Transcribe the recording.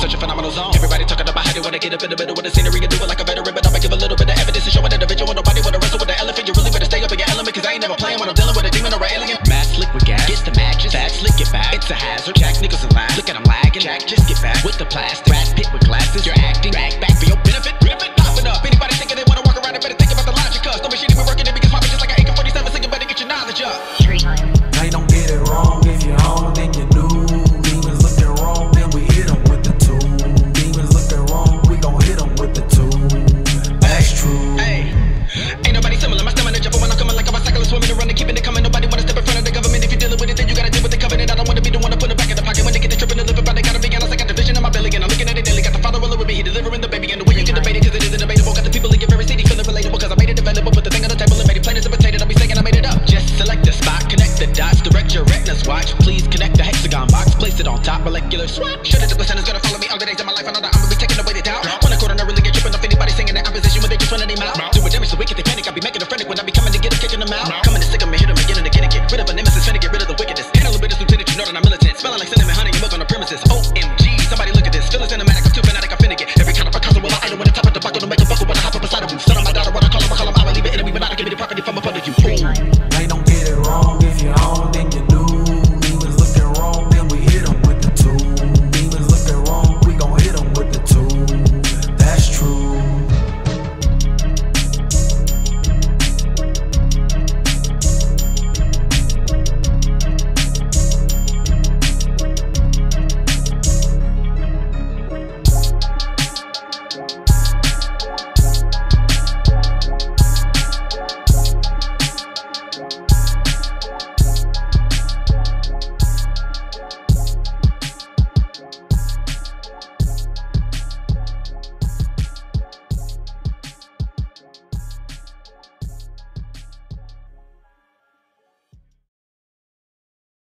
such a phenomenal zone. Everybody talking about how they wanna get up in the middle with the scenery and do it like a veteran, but I'ma give a little bit of evidence and show an individual. Nobody wanna wrestle with the elephant. You really better stay up in your element, cause I ain't never playing when I'm dealing with a demon or an alien. Mass liquid gas, gets the matches, fat slick get back. It's a hazard, Jack Nicholson laugh. Look at him lagging, Jack just get back with the plastic. Brad Pitt with glasses, you're acting, drag back for your benefit. Rip it, popping up. Anybody thinking they wanna walk around, they better think about the logic, cause no machine even working, it begins popping just like an AK-47, so you better get your knowledge up. They don't get it wrong. If you're on, then you do. Demons looking wrong, then we hit them with the tool. Demons looking wrong, we gon' hit them with the tool. That's true. Hey, ain't nobody similar. My stamina jumping when I'm coming like I'm a cyclist swimming and running, keeping it coming. Nobody wanna step in front of the government. If you're dealing with it, then you gotta deal with the covenant. I don't wanna be the one to put it back in the pocket when they get the tripping and living, but they gotta be honest. I got the vision in my belly and I'm looking at it daily. Got the father rolling with me, he delivering the baby, and the way you get debated, cause it isn't debatable. Got the people in your very city feeling relatable, cause I made it available. Put the thing on the table and made it plain as a potato. I'll be saying I made it up. Just select the spot, connect the dots, direct your retinas, watch. Please connect the hexagon box, place it on top, molecular swap. Sure that the percent is gonna follow me all the days of my life. I know that I'm gonna be taking away the doubt. One accord and I really get tripping off anybody singing that opposition when they just run their mouth. Do a damage so wicked they panic. I'll be making a frantic when I be coming to get them, kicking them out. Coming to stick them and hit them again and again and get rid of a nemesis, finna get rid of the wickedness. Handle a bit of lieutenant, you know that I'm militant. Smelling like cinnamon, honey, and milk on the premises. OMG, somebody look at this. Feeling cinematic, I'm too fanatic, I'm finna get every kind of a cousin with my item when the top of the buckle to make a buckle when I hop up beside of him.